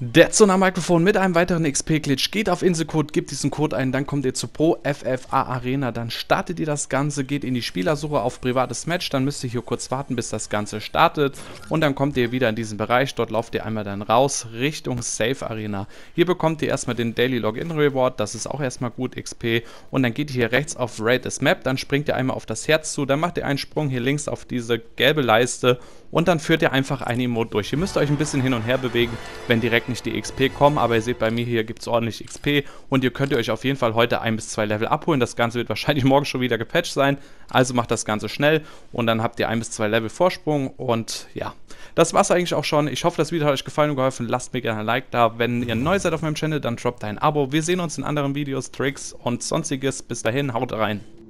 Der Sonar-Mikrofon mit einem weiteren XP-Glitch. Geht auf Inselcode, gebt diesen Code ein, dann kommt ihr zu Pro FFA Arena, dann startet ihr das Ganze, geht in die Spielersuche auf privates Match, dann müsst ihr hier kurz warten, bis das Ganze startet und dann kommt ihr wieder in diesen Bereich, dort lauft ihr einmal dann raus Richtung Safe Arena. Hier bekommt ihr erstmal den Daily Login Reward, das ist auch erstmal gut XP und dann geht ihr hier rechts auf Raid this Map, dann springt ihr einmal auf das Herz zu, dann macht ihr einen Sprung hier links auf diese gelbe Leiste und dann führt ihr einfach ein Emote durch. Ihr müsst euch ein bisschen hin und her bewegen, wenn direkt nicht die XP kommen, aber ihr seht bei mir hier gibt es ordentlich XP und ihr könnt euch auf jeden Fall heute 1 bis 2 Level abholen. Das Ganze wird wahrscheinlich morgen schon wieder gepatcht sein, also macht das Ganze schnell und dann habt ihr 1 bis 2 Level Vorsprung und ja, das war's eigentlich auch schon. Ich hoffe, das Video hat euch gefallen und geholfen. Lasst mir gerne ein Like da. Wenn ihr neu seid auf meinem Channel, dann droppt ein Abo. Wir sehen uns in anderen Videos, Tricks und sonstiges. Bis dahin, haut rein.